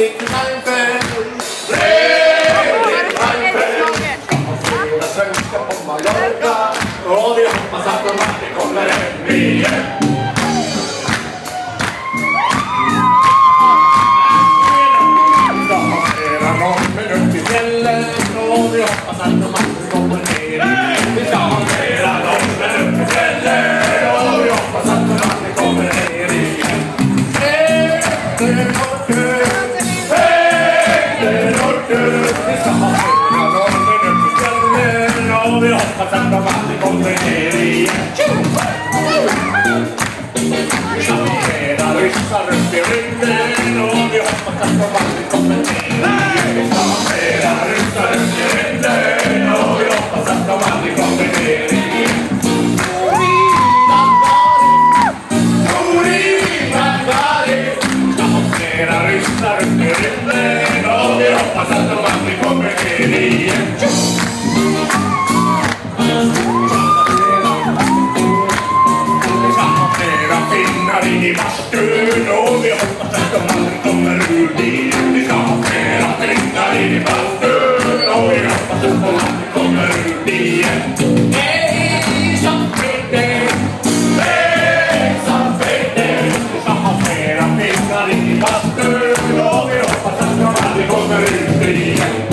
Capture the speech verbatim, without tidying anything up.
Fredrik Reinfeldt, Fredrik Reinfeldt. Flera svenskar på Mallorca och vi hoppas att de aldrig kommer hem igen. Och vi hoppas att de aldrig kommer ner. Vi ska ha flera dagar upp i fjällen och vi hoppas att de aldrig kommer ner igen. Efter Norrköp, efter Norrköp. Vi ska ha flera dagar upp i fjällen och vi hoppas att de aldrig kommer ner igen. Vi ska ha flera ryssar upp i rymden och vi hoppas att de aldrig kommer ner igen. Vi ska ha flera ryssar upp i rymden och vi hoppas att de aldrig kommer ner igen. Vi ska ha flera ryssar upp i rymden och vi hoppas att de aldrig kommer ner igen. Finnar in i bastun och vi hoppas att de aldrig kommer ur det. Vi ska ha flera finnar in i bastun och vi hoppas att de aldrig kommer ur det. Hej som Fredrik, hej som Fredrik. Vi ska ha flera finnar in i bastun och vi hoppas att de aldrig kommer ur det.